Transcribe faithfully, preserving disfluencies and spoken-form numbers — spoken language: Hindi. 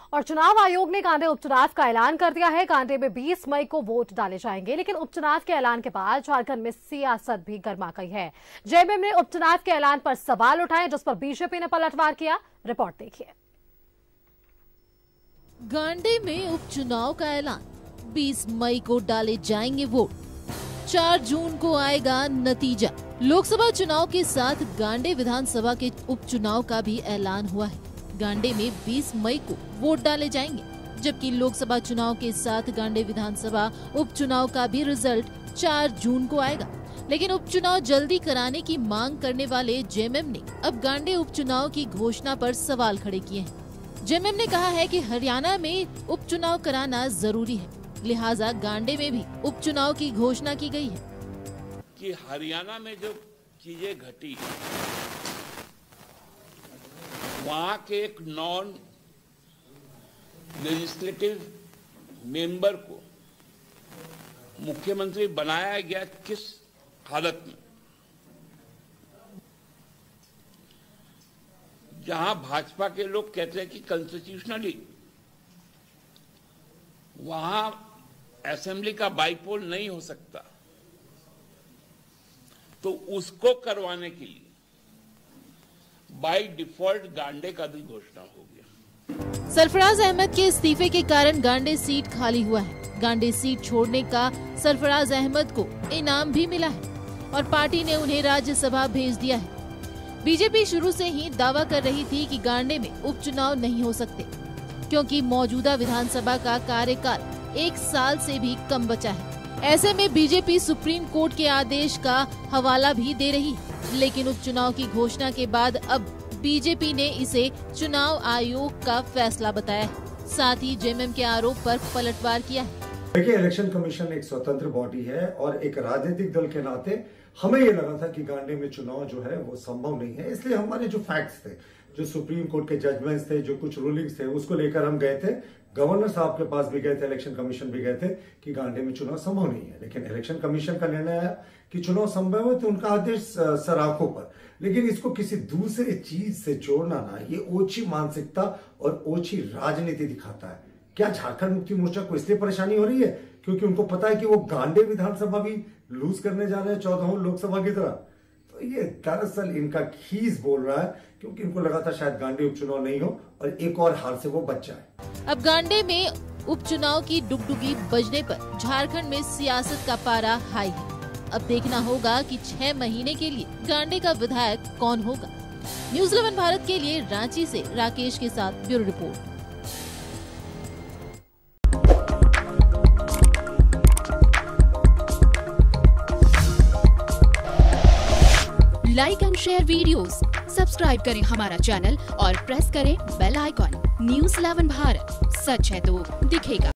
और चुनाव आयोग ने कांडे उपचुनाव का ऐलान कर दिया है। कांडे में बीस मई को वोट डाले जाएंगे, लेकिन उपचुनाव के ऐलान के बाद झारखंड में सियासत भी गर्मा गई है। जेएमएम ने उपचुनाव के ऐलान पर सवाल उठाए, जिस पर बीजेपी ने पलटवार किया। रिपोर्ट देखिए। गांडे में उपचुनाव का ऐलान, बीस मई को डाले जाएंगे वोट, चार जून को आएगा नतीजा। लोकसभा चुनाव के साथ गांडे विधानसभा के उपचुनाव का भी ऐलान हुआ है। गांडे में बीस मई को वोट डाले जाएंगे, जबकि लोकसभा चुनाव के साथ गांडे विधानसभा उपचुनाव का भी रिजल्ट चार जून को आएगा। लेकिन उपचुनाव जल्दी कराने की मांग करने वाले जेएमएम ने अब गांडे उपचुनाव की घोषणा पर सवाल खड़े किए हैं। जेएमएम ने कहा है कि हरियाणा में उपचुनाव कराना जरूरी है, लिहाजा गांडे में भी उपचुनाव की घोषणा की गई है। कि हरियाणा में जो चीजें घटी, वहां के एक नॉन लेजिस्लेटिव मेंबर को मुख्यमंत्री बनाया गया, किस हालत में? जहां भाजपा के लोग कहते हैं कि कॉन्स्टिट्यूशनली वहां असेंबली का बाइपोल नहीं हो सकता, तो उसको करवाने के लिए बाय डिफॉल्ट गांडे का भी घोषणा हो गया। सरफराज अहमद के इस्तीफे के कारण गांडे सीट खाली हुआ है। गांडे सीट छोड़ने का सरफराज अहमद को इनाम भी मिला है और पार्टी ने उन्हें राज्यसभा भेज दिया है। बीजेपी शुरू से ही दावा कर रही थी कि गांडे में उपचुनाव नहीं हो सकते, क्योंकि मौजूदा विधानसभा का कार्यकाल एक साल से भी कम बचा है। ऐसे में बीजेपी सुप्रीम कोर्ट के आदेश का हवाला भी दे रही है, लेकिन उपचुनाव की घोषणा के बाद अब बीजेपी ने इसे चुनाव आयोग का फैसला बताया है। साथ ही जेएमएम के आरोप पर पलटवार किया है। देखिए, इलेक्शन कमीशन एक स्वतंत्र बॉडी है और एक राजनीतिक दल के नाते हमें ये लगा था कि गांडे में चुनाव जो है वो संभव नहीं है। इसलिए हमारे जो फैक्ट्स थे, जो सुप्रीम कोर्ट के जजमेंट्स थे, जो कुछ रूलिंग्स थे, उसको लेकर हम गए थे। गवर्नर साहब के पास भी गए थे, इलेक्शन कमीशन भी गए थे कि गांडे में चुनाव संभव नहीं है। लेकिन इलेक्शन कमीशन का निर्णय आया कि चुनाव संभव है, तो उनका आदेश सराखों पर। लेकिन इसको किसी दूसरे चीज से जोड़ना ना, ये ओछी मानसिकता और ओछी राजनीति दिखाता है। क्या झारखंड मुक्ति मोर्चा को इसलिए परेशानी हो रही है क्योंकि उनको पता है कि वो गांडे विधानसभा भी लूज करने जा रहे हैं चौदहों लोकसभा की तरह? तो ये दरअसल इनका खीस बोल रहा है, क्योंकि इनको लगा था शायद गांडे उपचुनाव नहीं हो और एक और हार से वो बच जाए। अब गांडे में उपचुनाव की डुगडुगी बजने पर झारखंड में सियासत का पारा हाई है। अब देखना होगा कि छह महीने के लिए गांडे का विधायक कौन होगा। न्यूज़ इलेवन भारत के लिए रांची से राकेश के साथ bureau report. Like and share videos, subscribe करें हमारा चैनल और प्रेस करें bell icon. News eleven Bharat, सच है तो दिखेगा।